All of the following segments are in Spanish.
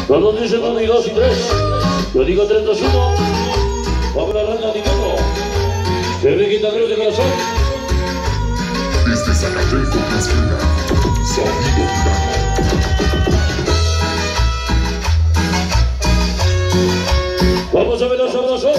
Todos dicen 1 y 2 y 3. Yo digo 3, 2, 1. Vamos a la randa de Nicono. De Riquitadero de corazón. Desde Zacatecas, Tlaxcala, sonido gitano. Vamos a ver los sabrosos.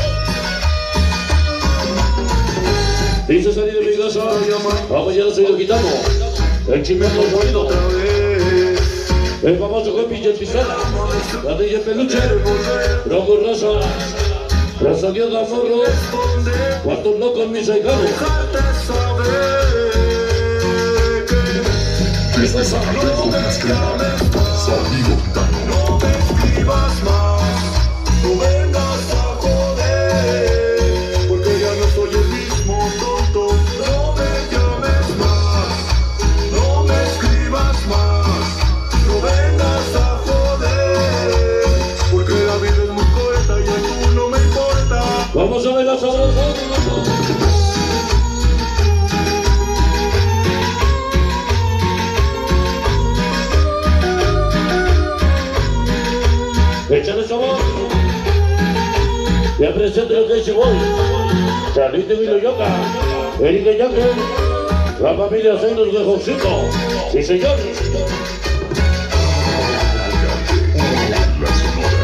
Dice salir de mi casa. Vamos ya, soy el gitano. El chimeno sonido. El famoso Copi y el Pistola. La DJ Peluche. Rojo Raza. Raza Dios de Amorro. Cuantos locos mis ahijados. Desde Zacatecas, Tlaxcala, sonido gitano. No me escribas más, no vengas a joder, porque ya no soy el mismo tonto. No me llames más, no me escribas más, no vengas a joder, porque la vida es muy corta y a tú no me importa. Vamos a ver los sabrosos. Échale sabor. Ya presento lo que es Chiboy. Charlito Vilo Yoka. Erika Yaque. La familia Seiros de Josito. Sí, señor. La Sonora.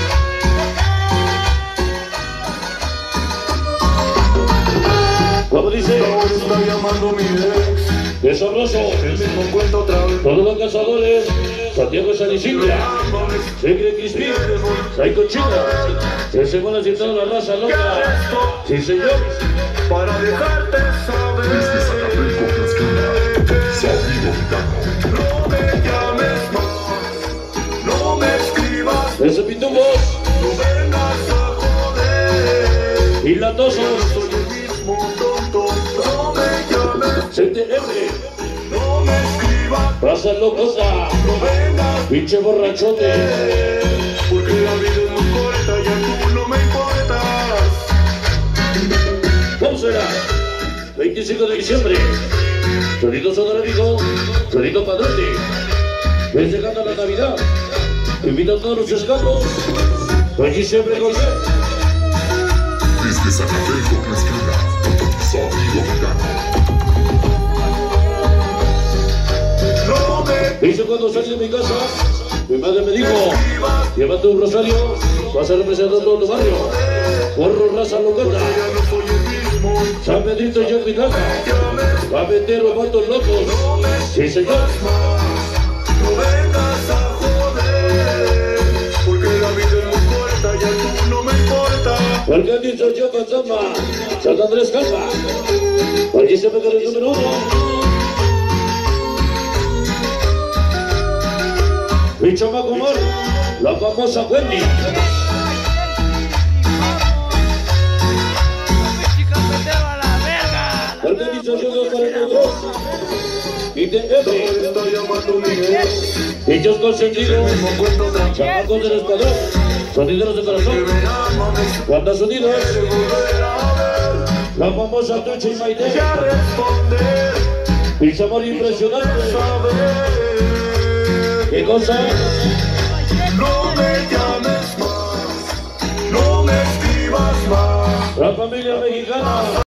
Como dice, Ahora está llamando mi ex, es sabroso. el mismo cuento otra vez. Todos los cazadores. Santiago San Isidro. Secret Crispy. Psycho China. Se van a citar la raza loca. Sí, señor. Para dejarte Desde saber, Zacatecas, Tlaxcala, sonido gitano. no me llames más, no me escribas, Ese Pitumbos. no vengas a joder. Y Latosos. No soy el mismo tonto, no me llames, CTM. no me escribas, Raza locosa. no vengas, Pinche borrachote. porque la vida es muy corta y a tú no me importas. ¿Cómo será? 25 de diciembre. Solito Sonorámico. Solito Padrote. Ven llegando la Navidad. Invita a todos los escapos. Allí siempre con él. Desde Zacatecas, Tlaxcala, sonido gitano. No me Dice cuando salí de mi casa, mi madre me dijo, llévate un rosario, vas a representar todo tu barrio. Porro, raza locata. ya no soy el mismo, San Pedrito y Yacuitlaca. Va a meter los vatos locos. Sí, señor. no vengas a joder, porque la vida es muy corta y a tú no me importa. Porque han dicho yo con Zamba, San Andrés Calva. Allí se pega el número 1. Mi chamaco Mar, la famosa Wendy. Porque han dicho yo 242. Y de F. Está llamando mi ex, Dichos consentidos. no cuento otra vez. Chamacos del escuadrón. Sonideros de corazón. Me amas, Bandas Unidas. de volver a ver, La famosa Tucha y Maite. ya responder, Mi sabor impresionante. saber. ¿Qué cosa? No me llames más, no me escribas más. La familia mexicana.